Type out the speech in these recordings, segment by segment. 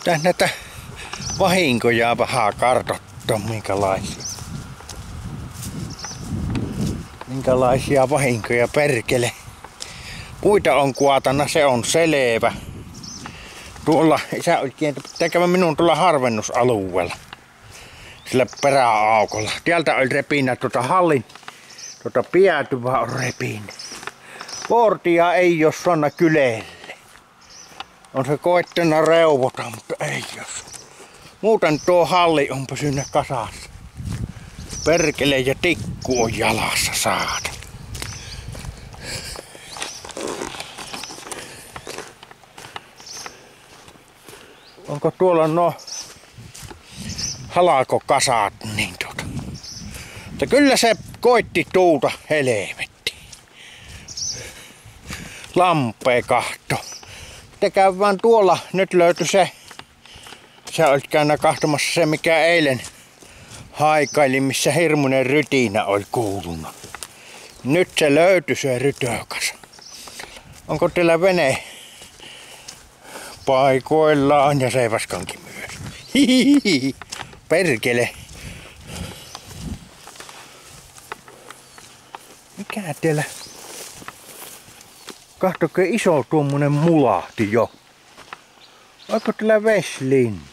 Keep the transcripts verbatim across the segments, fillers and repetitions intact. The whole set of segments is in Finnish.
Tää näitä vahinkoja vähän kartoittaa, minkälaisia. Minkälaisia vahinkoja perkele. Puita on kuatana, se on selvä. Tuolla isä oikein tekevä minun tuolla harvennusalueella. Sillä peräaukolla. Täältä oli repinä tuota hallin. Tuota piätyvää on repinä. Portia ei oo sonna kyleelle. On se koittanut reuvota, mutta ei jos. Muuten tuo halli on pysynyt kasassa. Perkele ja tikku on jalassa saada. Onko tuolla no halakokasat niin tuota. Mutta kyllä se koitti tuuta helvetti. Lampee kahto. Te käy vaan tuolla, nyt löytyi se. Sä olit käynyt kahtomassa se mikä eilen haikaili, missä hirmuinen rytinä oli kuulunut. Nyt se löytyi se rytökas. Onko teillä vene paikoillaan ja seivaskankin myös? Hihihi, perkele. Mikä teillä? Kahtoko iso tuommoinen mulahti jo. Onko teillä vesilintu?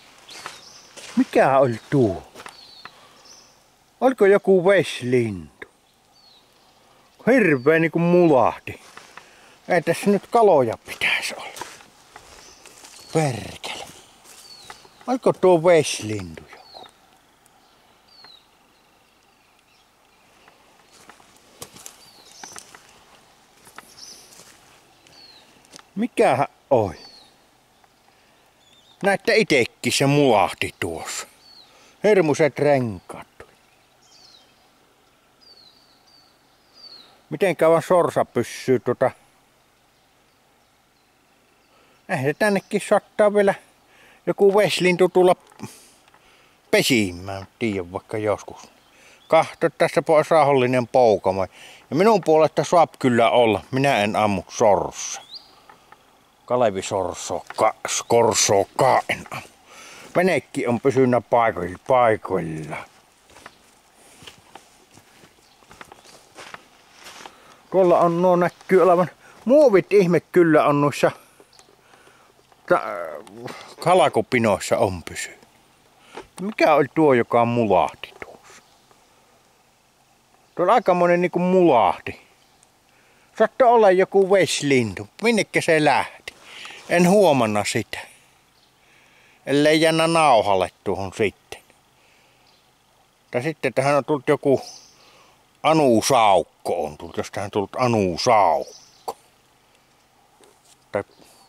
Mikä oli tuo? Oliko joku vesilintu? Hirveä niinku mulahti. Ei tässä nyt kaloja pitäisi olla. Perkele. Oliko tuo vesilintu joku? Mikähän oi? Näette itekin se mulahti tuossa. Hirmuiset renkaat. Miten kauan sorsa pysyy tuota? Eihän se tännekin saattaa vielä joku vesilintu tulla pesimään, tiedän vaikka joskus. Kahto tässä pois rauhallinen poukamo. Ja minun puolesta saa kyllä olla, minä en ammu sorssa. Kalevi sorsoka, skorsokaa en ammu. Venekki on pysynyt paikoilla. paikoilla. Tuolla on nuo näkyy olevan muovit ihme kyllä on noissa kalakopinoissa on pysy. Mikä oli tuo joka mulahti tuossa? Tuo on aikamoinen niinku mulahti. Saattaa olla joku vesilintu. Minnekä se lähti? En huomanna sitä. Ellei jännä nauhalle tuohon sitten. Tai sitten tähän on tullut joku anusaukko on tullut. Jos tähän on tullut anusaukko. Tai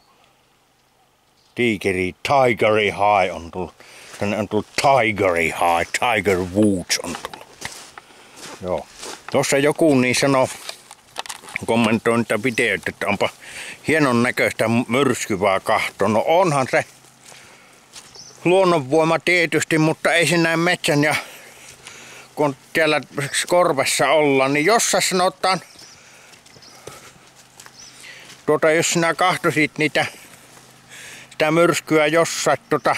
Tigeri, Tigeri High on tullut. Tänne on tullut Tigeri High, Tiger Woods on tullut. Joo. Tuossa joku niin sanoo, kommentoi niitä videoita, että onpa hienon näköistä myrskyvää kahtoa. No onhan se luonnonvoima tietysti, mutta ei se näin metsän ja kun siellä korvessa ollaan, niin jos sä sanotaan, tuota, jos sinä kahtosit niitä sitä myrskyä jossain tuota,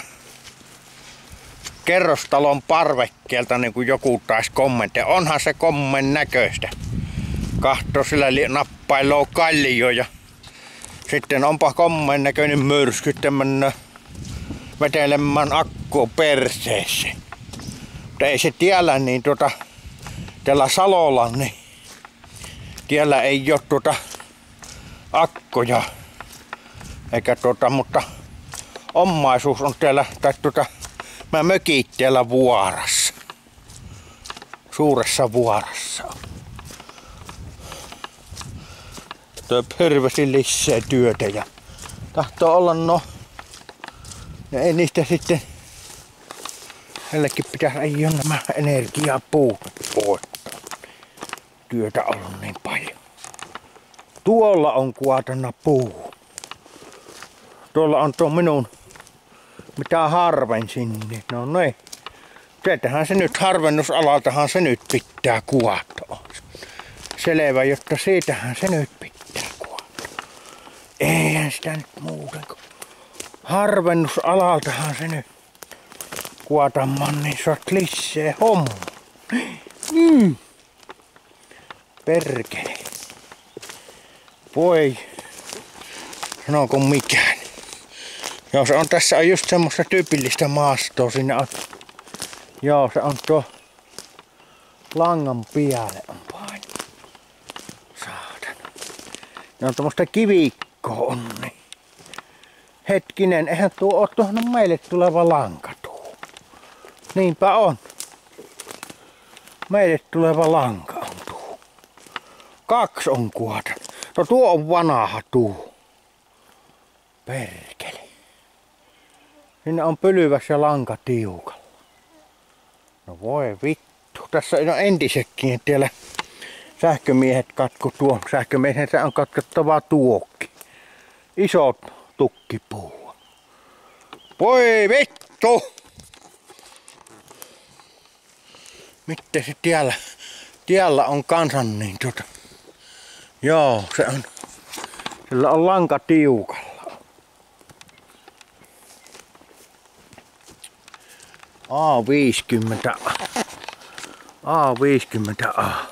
kerrostalon parvekkeelta, niin kuin joku taisi kommentteja. Onhan se kommen näköistä. Kahto sillä nappailoo kallio ja sitten onpa kommen näköinen myrsky tämmönen vetelemään akkua perseeseen. Mutta ei se tiellä niin tuota, tällä Salolla niin tiellä ei oo tuota akkoja. Eikä tuota, mutta omaisuus on täällä, tai tuota, mä mökit täällä vuorassa. Suuressa vuorassa on. Tuo hirveästi lisää työtä ja tahtoo olla no. Ja ei niistä sitten. Heillekin pitäisi ei ole nämä energiapuut pois. Työtä on ollut niin paljon. Tuolla on kuotana puu. Tuolla on tuo minun, mitä harvensin, niin no ne. Sieltähän se nyt harvennusalaltahan se nyt pitää kuotta. Selvä, jotta siitähän se nyt pitää kuotta. Eihän sitä nyt muuten kuin harvennusalaltahan se nyt kuotamman, niin se on lissee homma. Mm. Perkele. Voi. Sanooko mikään. Joo, se on tässä on just semmoista tyypillistä maastoa. Sinne on. Joo, se on tuo langan pialle on paino. Saatana. Ne on tommoista kivikkoa on niin. Hetkinen, eihän tuo oo tuohon meille tuleva lanka tuo. Niinpä on. Meille tuleva lanka on tuo. Kaksi on kuotan. No tuo on vanha tuo. Perkele. Siinä on pylvässä lanka tiukalla. No voi vittu. Tässä on entisekin, että siellä sähkömiehet katko tuon. Sähkömiehen on katkottava tuokki. Iso tukkipuu. Voi vittu! Miten se tiellä, tiellä on kansan niin tota. Joo, se on. Sillä on lanka tiukalla. A viisikymmentä. A viisikymmentä A.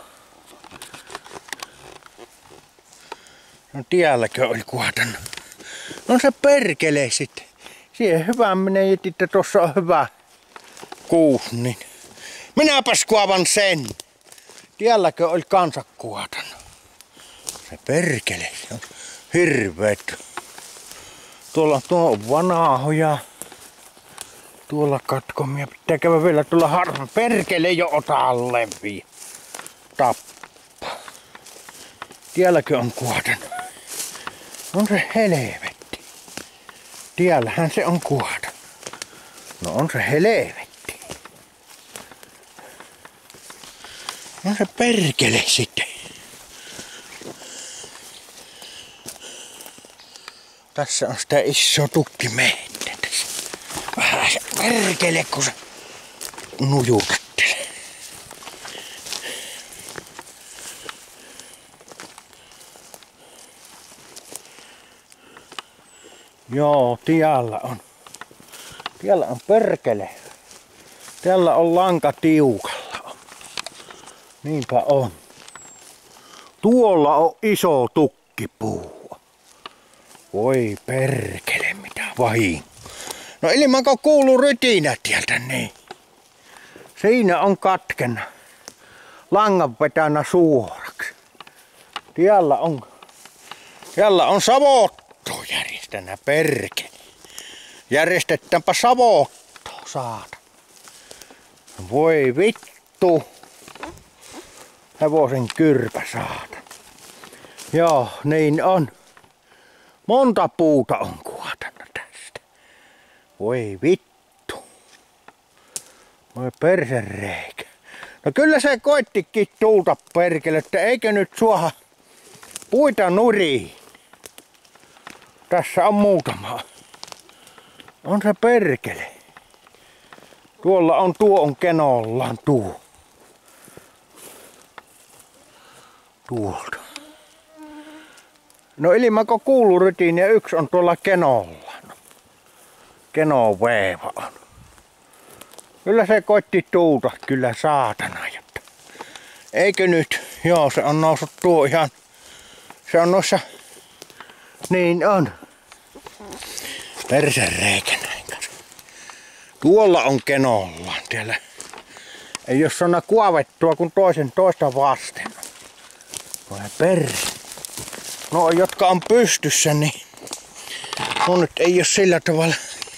No tielläkö oli kuotan? No se perkelee sitten. Siihen hyvä menee, että tossa on hyvä kuusi, niin. Minäpäs kuovan sen. Tielläkö oli kansa kuotan? Se perkelee, se on hirveet. Tuolla tuo on vanhoja. Tuolla katkomia. Pitää käydä vielä tuolla harva. Perkele jo ota leviä. Tappa. Tielläkö on kuotan? On se helvetti. Tiellähän se on kuotan. No on se helvetti. On se perkele sitten. Tässä on sitä iso tukkimehettä tässä. Vähän se perkele, kun se nujutattelee. Joo, tiellä on. Tiellä on perkele. Täällä on lanka tiukalla. Niinpä on. Tuolla on iso tukkipuu. Voi perkele, mitä vahinko. No ilmanko kuuluu rytinä tieltä niin. Siinä on katkena. Langan vetänyt suoraksi. Tiellä on, tiellä on savotto järjestänä perkele. Järjestetäänpä savotto, saata. Voi vittu. Hevosen kyrpä, saata. Joo, niin on. Monta puuta on kuotannut tästä. Voi vittu. Voi persereikä. No kyllä se koittikin tuulta perkele, että eikö nyt suoha puita nuriin. Tässä on muutama. On se perkele. Tuolla on tuo on kenollaan tuo. Tuolta. No ilmanko kuuluu rytiin ja yksi on tuolla kenolla. Keno veeva on. Kyllä se koitti tuuta, kyllä saatana. Jotta. Eikö nyt? Joo, se on noussut tuo ihan. Se on noissa. Niin on. Persereikä näin kanssa. Tuolla on kenolla. Tiellä. Ei oo sana kuovettua kuin toisen toista vasten. Voi perse. No, jotka on pystyssä, niin no nyt ei oo sillä tavalla.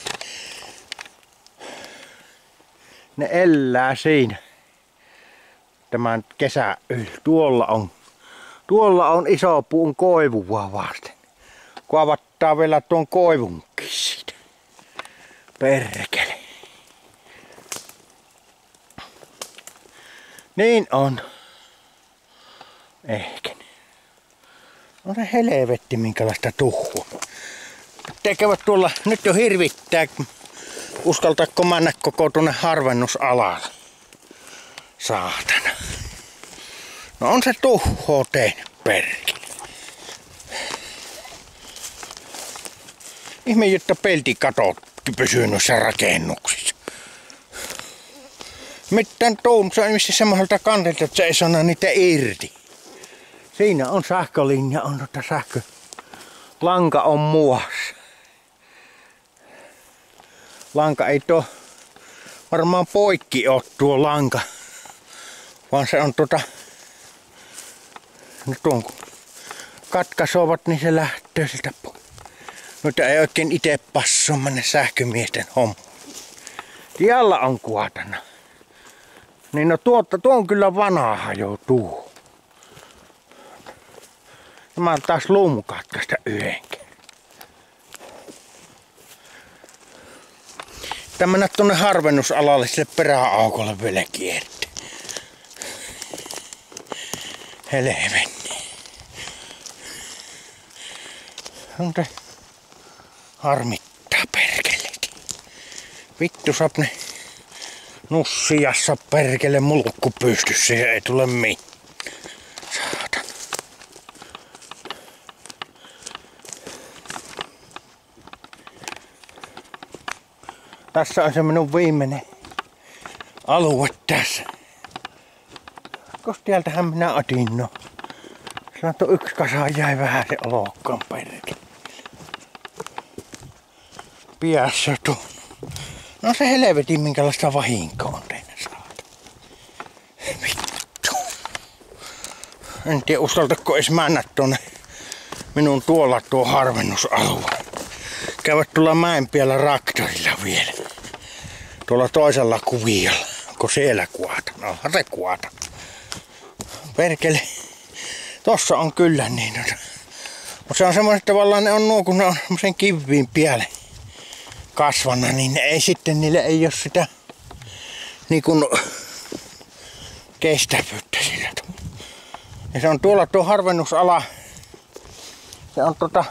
Ne elää siinä. Tämän kesän yli. Tuolla on, tuolla on iso puun koivua vasten. Kuovattaa vielä tuon koivunkin siitä. Perkele. Niin on. Ehkä. On se helvetti minkälaista tuhua. Tekevät tuolla, nyt jo hirvittää, uskaltaako mennä koko tuonne harvennusalalle. Saatana. No on se tuhoo tehnyt perkele. Ihme, jotta peltikatot pysyy noissa rakennuksissa. Mitään tuumassa on missä semmoiselta kantilta, että se ei sano niitä irti. Siinä on sähkölinja, on tota sähkö. Lanka on muassa. Lanka ei tuo varmaan poikki oo tuo lanka. Vaan se on tota... No tuon kun katkaisovat, niin se lähtee siltä pois. Mutta ei oikein ite passu mennä sähkömiesten homma. Tiellä on kuotana. Niin no tuota, tuo on kyllä vanha jo tuo. Mä oon taas luumukatkaista yhdenkin. Tää mennä tuonne harvennusalalle sille peräaukolle vielä kiertää. Helvetti. On te harmittaa perkelekin. Vittu saap ne nussiassa perkele mulkku pystyssä ja ei tule mitään. Saatan. Tässä on se minun viimeinen alue tässä. Koska täältähän minä otin no. Sanotaan yksi kasa jäi vähän se olokkaan perkele. Piässä tuon. No se helvetin minkälaista vahinkoa on teille saada. Vittu. En tiedä uskaltako edes mennä tuonne minun tuolla tuo harvennusalue. Käyvät tuolla mäen päällä traktorilla vielä. Tuolla toisella kuviolla. Onko siellä kuota? No onhan se kuota. Perkele. Tossa on kyllä niin. Mutta se on semmoiset tavallaan ne on nuo kun ne on sen kiviin päälle kasvana, niin ei sitten niille ei ole sitä niin kuin kestävyyttä sillä. Ja se on tuolla tuo harvennusala. Se on tota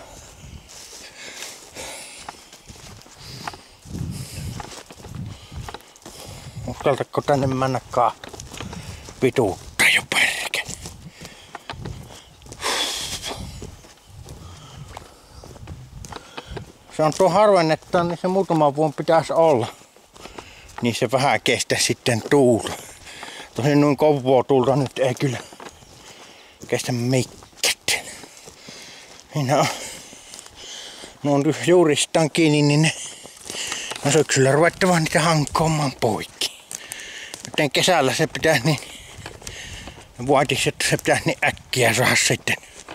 uskaltako tänne mennä kahta vituutta jo perkele. Se on tuo harvennetta, niin se muutama vuonna pitäisi olla. Niin se vähän kestä sitten tuulta. Tosin noin kovaa tuulta nyt ei kyllä kestä mikään. Niin on, ne on juuristaan kiinni, niin ne on syksyllä ruvettava niitä hankkoamaan poikki. Joten kesällä se pitäisi niin, vaatisi, että se pitäisi niin äkkiä saada sitten.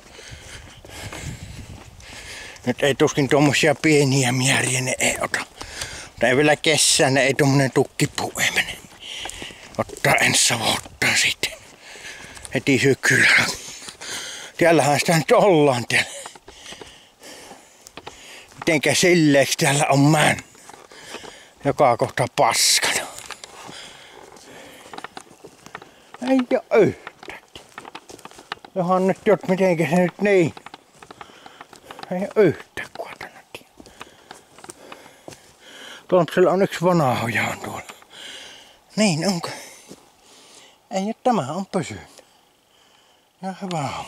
Nyt ei tuskin tuommoisia pieniä määriä ne ei ota. Mutta ei vielä kesänä ei tuommoinen tukkipuu ei mene. Ottaa ensi savottaa sitten. Heti syksyllä. Täällähän sitä nyt ollaan täällä. Mitenkä silleeksi täällä on män. Joka kohta paskana. Ei oo yhtään. Johan nyt jot mitenkä se nyt niin. Ei oo yhtään kuotana. Tuolla on yksi vanhoja on tuolla. Niin onko? Ei oo, tämä on pysynyt. Ja hyvä homma.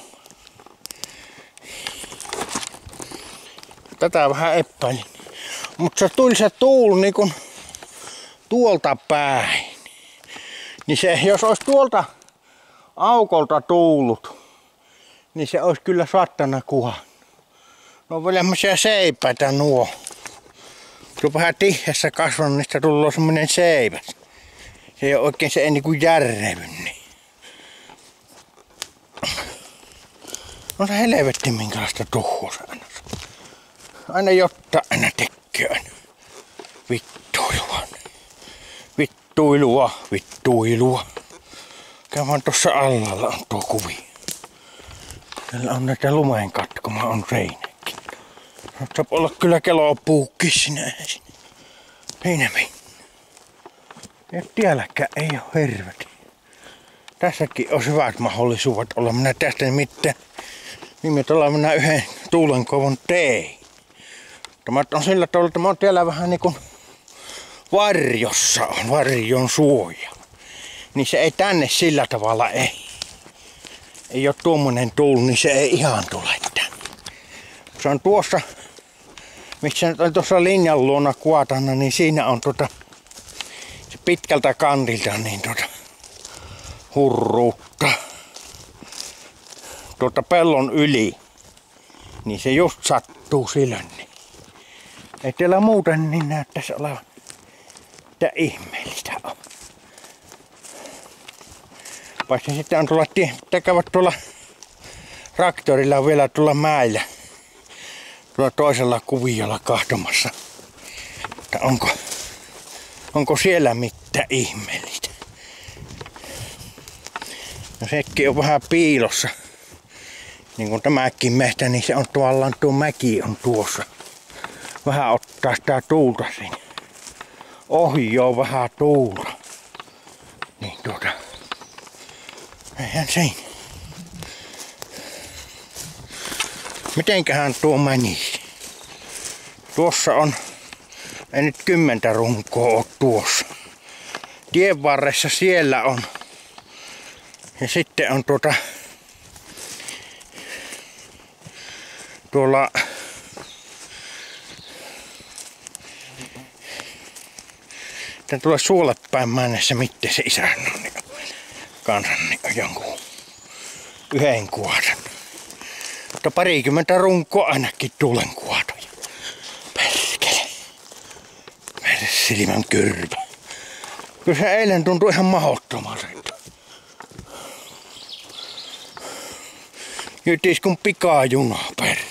Tätä vähän epäilin. Mutta se tuli se tuuli niin kun tuolta päin. Niin se, jos olisi tuolta aukolta tuullut, niin se olisi kyllä sattana kuhannut. No on vielä semmosia seipäitä nuo. Se on vähän tihessä kasvanut, niistä tullut semmonen seipäs. Se ei ole oikein se ei niinku järrevy. Niin. No se helvetti minkälaista tuhua se aina. Aina jotta aina tekee aina. Vittuilua. Vittuilua, vittuilua. Käydään tossa allalla on tuo kuvi. Täällä on näitä lumeen katkoma on seinäkin. Saa olla kyllä kelopuukki sinä. Siinä meni. Ja tielläkään ei oo hirveet. Tässäkin on hyvät mahdollisuudet olla. Minä tästä nimittäin viime talvena minä yhden tuulenkovon tein. Tämä on sillä tavalla, että mä oon täällä vähän niinku varjossa on, varjon suoja. Niin se ei tänne sillä tavalla ei. Ei oo tuommoinen tuuli, niin se ei ihan tule tänne. Se on tuossa missä nyt on tuossa linjan luona kuotana, niin siinä on tota se pitkältä kantilta niin tota hurruutta tuota pellon yli. Niin se just sattuu silloin. Niin. Ei teillä muuten niin näyttäisi olevan mitä ihmeellistä on. Paitsi sitten on tulla tekevät tuolla traktorilla vielä tuolla mäellä. Tuolla toisella kuviolla kahtomassa. Mutta onko, onko siellä mitään ihmeellistä? No sekin on vähän piilossa. Niin kuin tämäkin mehtä, niin se on tavallaan tuo mäki on tuossa. Vähän ottaa sitä tuulta siinä. Ohi on vähän tuulta. Niin tuota. Eihän siinä. Mitenköhän tuo menisi? Tuossa on, ei nyt kymmentä runkoa ole tuossa. Tien varressa siellä on. Ja sitten on tuota tuolla tän tuolla suolepäin mennessä miten se isän on niin kansan niin jonkun yhden kuotan. Mutta parikymmentä runkoa ainakin tuulen kuotoja. Perkele. Silmän kyrpä. Kyllä se eilen tuntui ihan mahdottomalta. Jytis kun pikajuna, perkele.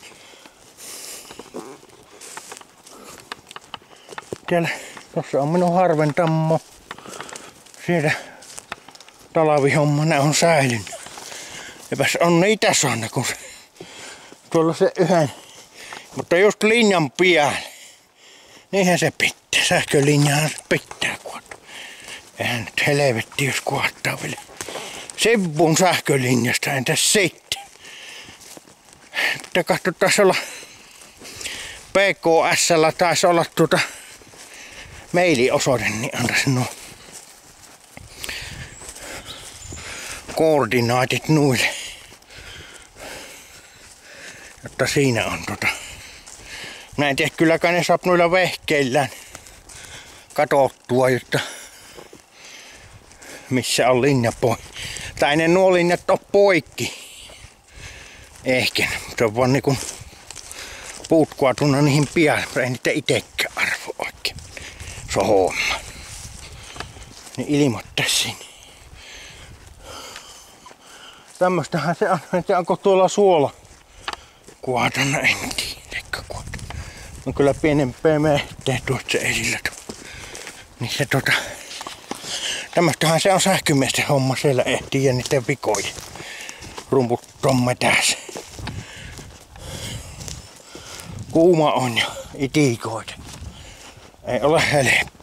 Täällä, tossa on minun harventammo. Siellä talvihomma ne on säilynyt. Epäs on niitä saanut, kun se, tuolla se yhden, mutta just linjan pian. Niinhän se pitää, sähkölinjahan se pitää kuota. Eihän nyt helvetti, jos kuottaa vielä sivun sähkölinjasta, entäs sitten? Mutta katso, taisi olla P K S:llä taisi olla tuota mailiosoite, niin antaisin nuo koordinaatit nuille. Jotta siinä on tota. Mä en tiedä, kylläkään ne saa noilla vehkeillään katottua, jotta missä on linja poikki. Tai ne nuo linjat on poikki. Ehkä, se on vaan niinku puut kuotuna niihin pian, ei niitä itekään arvo oikein. Se on homma. Niin ilmoittais sinne. Tämmöstähän se on, että onko tuolla suola kuotana, en tiedä kuota. On kyllä pienempää mehtää tuossa esillä. Niin se tota, tämmöstähän se on sähkömiesten homma, siellä ehtii ja niiden vikoja. Rumput tomme tässä. Kuuma on ja itikoita. Ei ole helppo.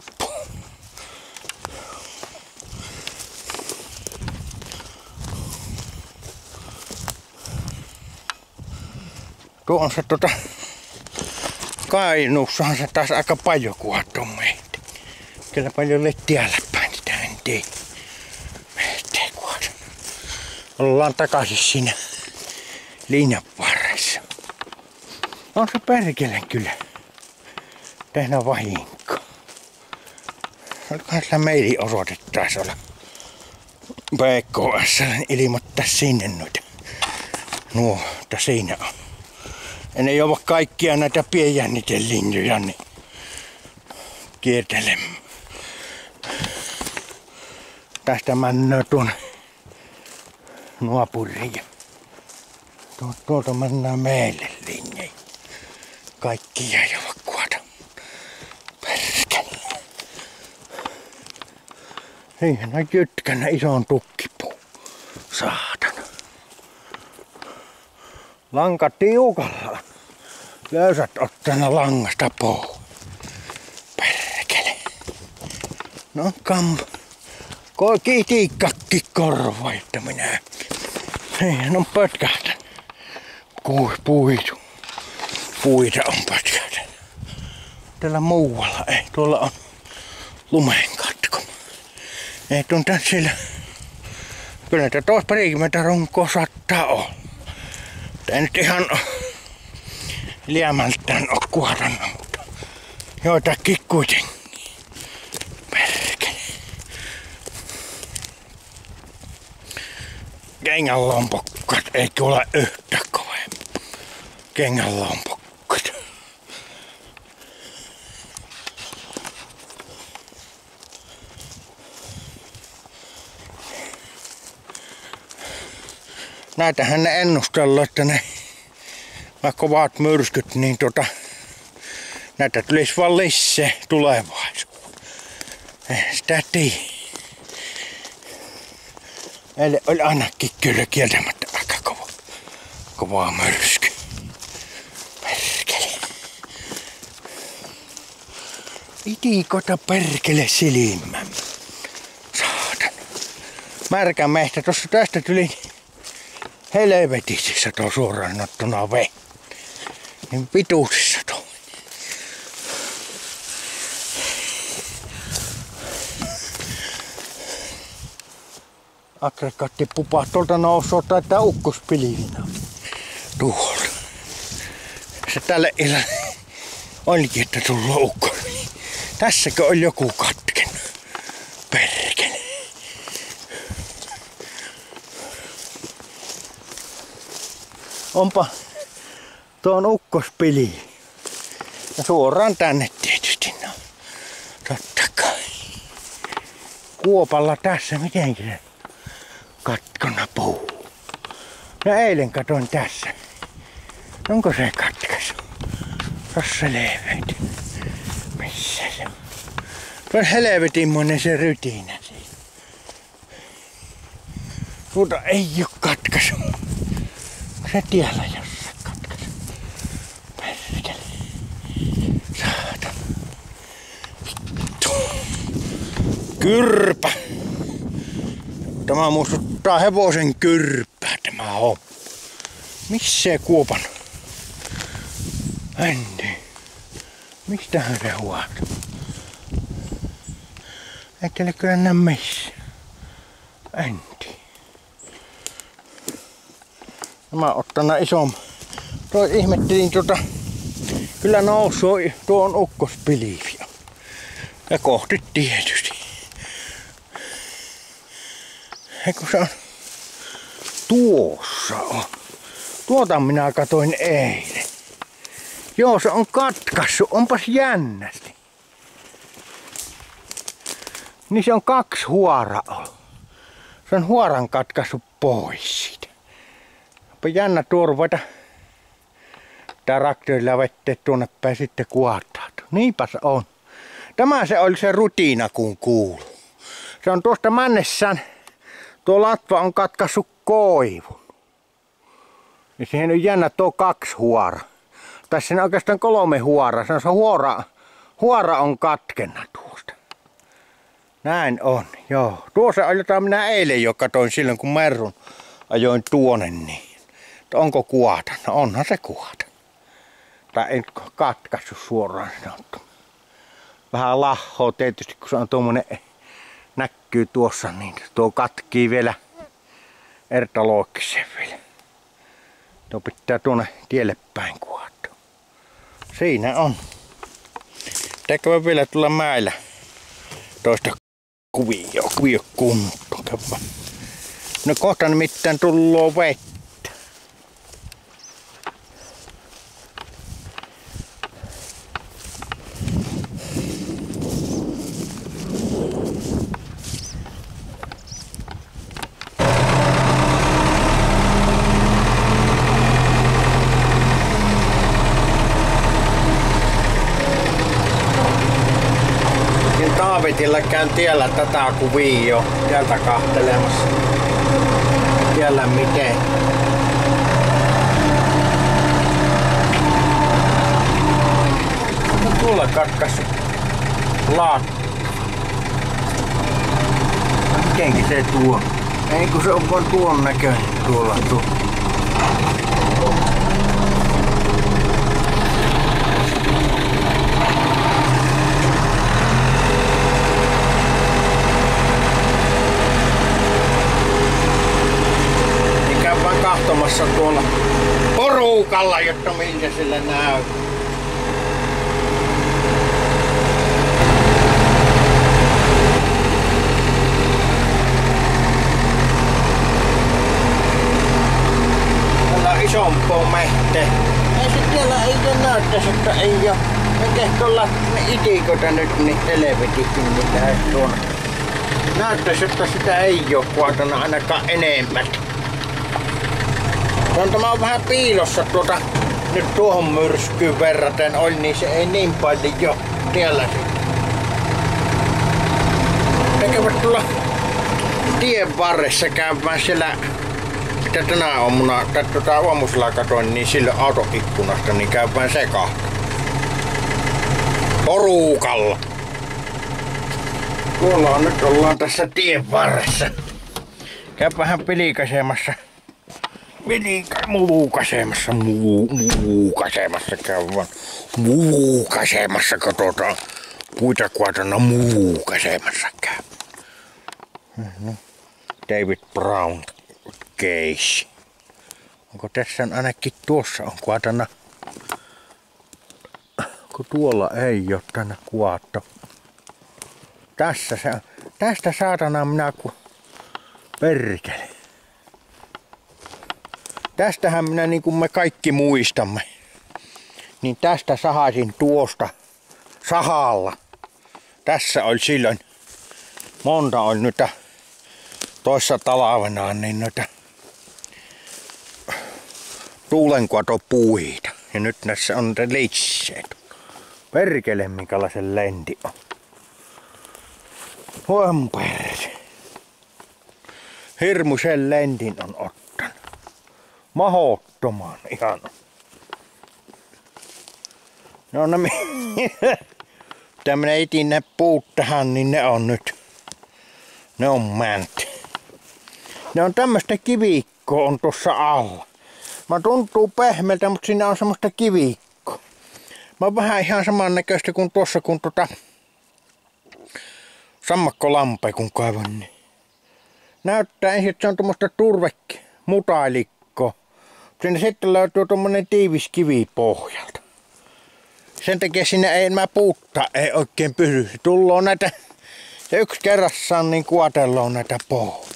Tuo on se tota Kainuussahan se taas aika paljon kuottoo meitä. Kyllä paljon oli täällä päin, sitä en tiedä. Meitä ei kuota. Ollaan takaisin siinä linjan varressa. On se perkele kyllä tehnyt vahinko. Olikohan sillä mailiosoite taisi olla P K S, ilmoittaa sinne noita. Nuo, että siinä on. Ja ne juovat kaikkia näitä pienjännitelinjoja, niin kiertelemme. Tästä mennään tuonne naapuriin. Tuolta mennään meille linjeen. Kaikkia juovat kuota. Perkele. Siihen on jytkänä ison tukkipuu. Saatana. Lanka tiukalla. Löysät ottana langasta pois. Perkele. No kam. Kitiikkakki korva, että minä. Siihen on pötkähtänyt. Kui puitu. Puita on pötkähtänyt. Täällä muualla ei. Tuolla on lumen katko. Ei tuntea sillä. Kyllä näitä tois parikymmentä runkoa saattaa olla. Ei nyt ihan liemältään ole kuotanna, mutta joitakin kuitenkin. Perkele. Kengänlompokkat eikö ole yhtä kovempi. Kengänlompokkat. Näitähän ne ennustellaan, että ne vaikka kovat myrskyt, niin tota, näitä tulisi vaan lisää tulevaisuudessa. Sitä tiedä. Eilen oli ainakin kyllä kieltämättä aika kova, kova myrsky. Perkele. Itikota perkele silmän. Saatan. Märkä mehtä. Tossa tästä tuli helvetisissä tuo suoraan nottuna veh. Niin pituusissa tuo. Aggregaatti pupaa tuolta nousuu, taitaa ukkospilvinä. Tuolla. Se tälle illalla olikin, että tullut ukko. Tässäkö oli joku katken? Perkele. Onpa tuon ukkospili. Ja suoraan tänne tietysti. No. Totta kai. Kuopalla tässä, mitenkin se katkona puu. No eilen katoin tässä. Onko se katkaisu? Tossa leveyti. Missä se on? Se on helvetinmoinen se rytinä siinä. Tuota ei oo katkaisu. Se tiellä jossain katkaisu. Perkele. Saatan. Vittu. Kyrpä. Tämä muistuttaa hevosen kyrppää tämä homma. Missä kuopan? Andy. Mistähän se huolta? Ettele kyllä näe missä. Andy. Mä ottana ison. Tuo ihmettelin tuota. Kyllä nousuu tuon ukkospilviä. Ja kohti tietysti. Eikö se on? Tuossa on. Tuota minä katoin eilen. Joo, se on katkassu. Onpas jännästi. Niin se on kaksi huora ollut. Se on huoran katkassu pois siitä. Onpa jännä turvata. Tää traktorilla vettä tuonne päin sitten kuotaa. Niinpäs on. Tämä se oli se rutiina kun kuuluu. Se on tuosta mennessään. Tuo latva on katkaissut koivun. Ja siihen on jännä tuo kaksi huora. Tässä on oikeastaan kolme huora. Se on se huora, huora on katkenna tuosta. Näin on, joo. Tuossa oli jota minä eilen jo katoin silloin kun Merrun ajoin tuonne niin. Onko kuota? No onhan se kuota. Tai en katkaissut suoraan sanottu. Vähän lahoa tietysti kun se on tuommoinen näkyy tuossa niin tuo katkii vielä ertaloikkisen vielä. Tuo pitää tuonne tielle päin kuotta. Siinä on. Pitääkö vielä tulla mäellä toista kuvio, kuvio kuntoon. No kohta nimittäin tulloo vettä. Taavetilla käyn tiellä tätä kuvio täältä kahtelemassa. Tiellä miten. Tuolla katkaisu laattu. Mitenkin se tuo? Ei kun se on vaan tuon näköinen tuolla tuo. Katsomassa tuolla porukalla, jotta miltä sillä näyttää. lähtee. Ei se tiellä ei ole näyttäisi, että ei oo. Me kehtolla ne itikoita nyt niin helvetikin niitä tuona. Näyttäisi, että sitä ei oo kuotana ainakaan enemmän. On tämä on vähän piilossa tuota nyt tuohon myrskyyn verraten oli, niin se ei niin paljon jo tiellä sitten. Tekevät tulla tien varressa käymään siellä, mitä tänä aamuna, tai tuota aamusella katoin, niin sillä autoikkunasta, niin käymään se kahta. Porukalla. Tuolla on nyt ollaan tässä tien varressa. Käy vähän pilikasemassa. Pilika, muukasemassa, muu, muukasemassa käy vaan. Muukasemassa katsotaan. Puita kuotana muukasemassa käy. No, David Brown case. Onko tässä on ainakin tuossa on kuotana? Kun tuolla ei oo tänne kuotto. Tässä se on. Tästä saatana minä ku perkele. Tästähän minä niin kuin me kaikki muistamme. Niin tästä sahasin tuosta sahalla. Tässä oli silloin monta oli noita toissa talvena niin noita tuulenkuatopuita. Ja nyt näissä on ne lisseet. Perkele minkälaisen lendi on. Huom perse. Hirmu sen lentin on ottanut. Mahottoman ihan. No no tämmönen itin ne puut tähän, niin ne on nyt. Ne on mänti. Ne on tämmöstä kivikkoa on tuossa alla. Mä tuntuu pehmeltä, mutta siinä on semmoista kivikkoa. Mä oon vähän ihan samannäköistä kuin tuossa, kun tota sammakkolampea kun kaivon. Niin näyttää ensin, että se on tuommoista turvemutailikkoa. Sinne sitten löytyy tuommoinen tiivis kivi pohjalta. Sen takia sinne ei nämä puuttaa ei oikein pysy. Se tulloo näitä, ja yksi kerrassaan niin kuotellaan näitä pohjia.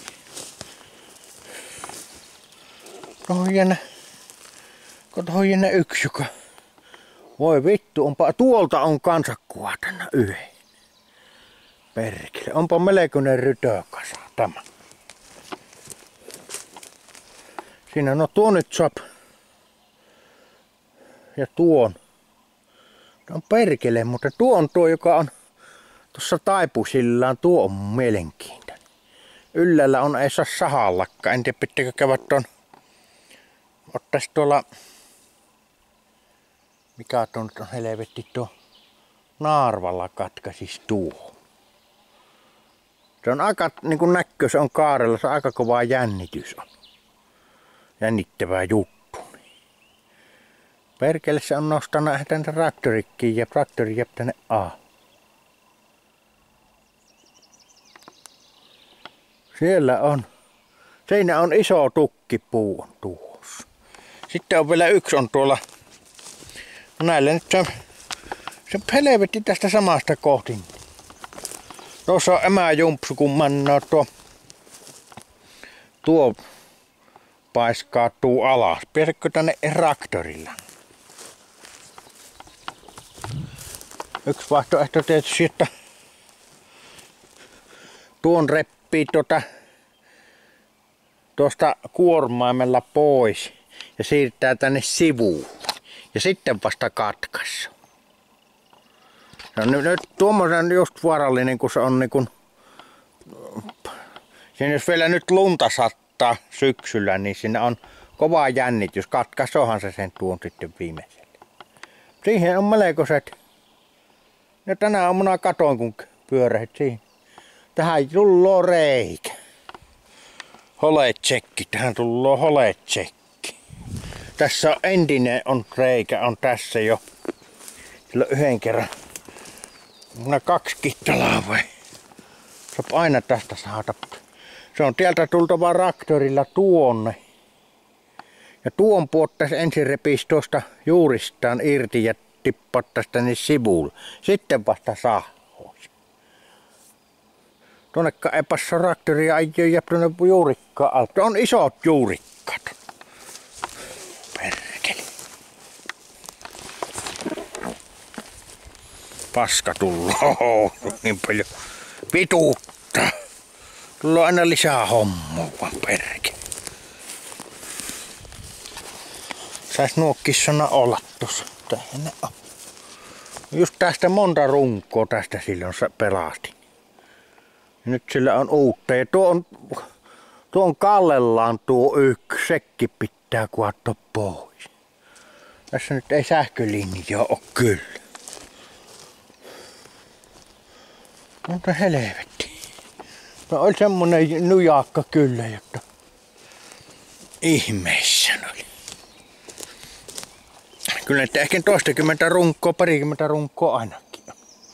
Tuohon jännä, tuohon jännä yksi, joka voi vittu, onpa, tuolta on kanssa kuotana yhden. Perkele, onpa melkoinen rytökasa tämä. Siinä no tuo nyt sop. Ja tuon. Tuo on perkele, mutta tuo on tuo, joka on tuossa taipusillaan. Tuo on mielenkiintoinen. Yllällä on ei saa sahallakaan. En tiedä, pitääkö käydä tuon. Ottais tuolla. Mikä tuo nyt on helvetti tuo. Naarvalla katkaisis tuo. Se on aika, niin kuin näkyy, se on kaarella, se on aika kovaa jännitys on. Jännittävää juttu. Perkele se on nostanut tänne traktorikkiin ja traktori jää tänne A. Siellä on, siinä on iso tukkipuu on tuossa. Sitten on vielä yksi on tuolla, no näille nyt se, se helvetti tästä samasta kohtin. Tuossa on emäjumpsu, kun mannaa tuo, tuo paiskaatuu alas. Pääsekö tänne traktorilla? Yksi vaihtoehto tietysti, että tuon reppii tuota, tuosta kuormaimella pois ja siirtää tänne sivuun. Ja sitten vasta katkaisi. No nyt tuommoisen just vaarallinen, kun se on niin kun, siinä jos vielä nyt lunta sattaa syksyllä, niin siinä on kova jännitys. Katkaisohan se sen tuon sitten viimeiselle. Siihen on melkoiset. Ja tänä aamuna katoin, kun pyörähit siihen. Tähän tulloo reikä. Holetsekki, tähän tulloo holetsekki. Tässä on entinen on reikä, on tässä jo. Silloin yhden kerran. Mulla kaksi kittalaa vai? Sop aina tästä saada. Se on tieltä tultava traktorilla tuonne. Ja tuon puottaisi ensin repisi tuosta juuristaan irti ja tippattaisi tänne sivulle. Sitten vasta sahoisi. Tuonnekka ei passa traktoria ajaa ja tuonne juurikkaan alta. On isot juurikkaat. Perkele. Paska tulloo niin paljon vituutta. Tullaan aina lisää hommaa vaan perke. Sais nuo kissana olla tossa. Tähän on. Just tästä monta runkoa tästä silloin pelasti. Nyt sillä on uutta. Ja tuo on, tuo on kallellaan tuo yksi. Sekin pitää kuattaa pois. Tässä nyt ei sähkölinjaa ole kyllä. Mutta helvetti. No oli semmonen nujakka kyllä, jotta ihmeessä oli. Kyllä että ehkä toistakymmentä runkoa, parikymmentä runkoa ainakin.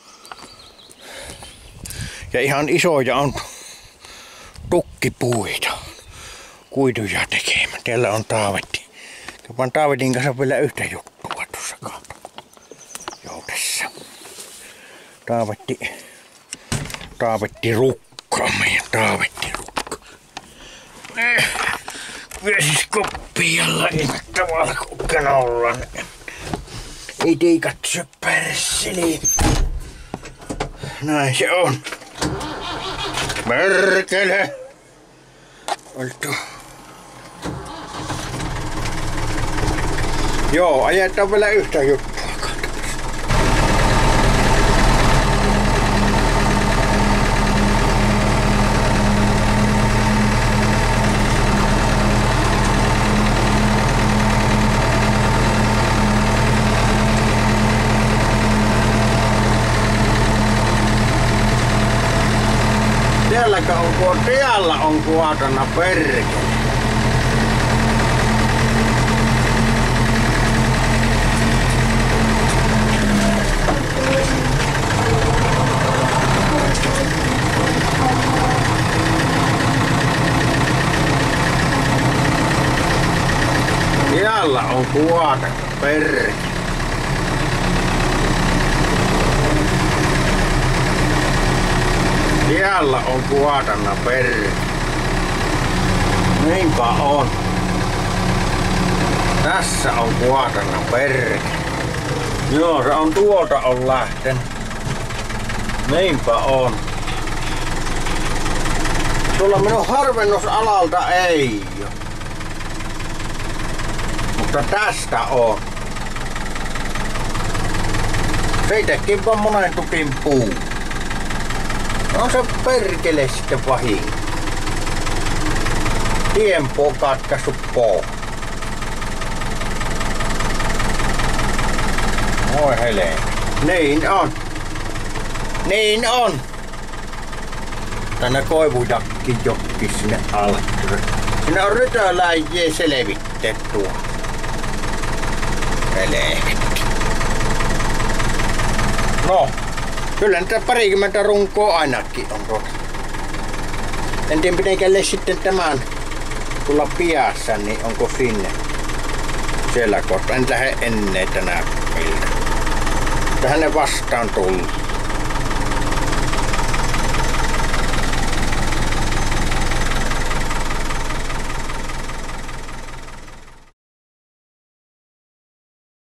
Ja ihan isoja on tukkipuita. Kuiduja tekemään. Täällä on Taavetti. Vaan Taavetin kanssa vielä yhtä juttua tuossa joudessa. Taavetti. Taavetti rukka. Meidän Taavetti rukka. Viesis koppialla ihmettä valkoukena ollaan. Ei tei katso perseli. Näin se on. Merkele. Oltu. Joo, ajetaan vielä yhtä juttua. Täälläkö on kuo, täällä on kuotana perkele. Täällä on kuotana perkele. Täällä on kuotana perkele. Niinpä on. Tässä on kuotana perkele. Joo, se on tuolta on lähtenyt. Niinpä on. Tuolla minun harvennusalalta ei oo. Mutta tästä on. Siitäkin vaan monen tukin puu. On se perkele sitten vahinko. Tiempo on katkaisu pois. Oi hele. Niin on. Niin on. Tänne koivujakki jokki sinne alle. Sinne on rytöläjiä selvittänyt tuo. Helvetti. No. Kyllä niitä parikymmentä runkoa ainakin on tuota. En tiedä mitenkälle sitten tämän tulla piässä, niin onko sinne siellä kohtaa. En lähde ennen tänä iltana. Tähän ne vastaan tullut.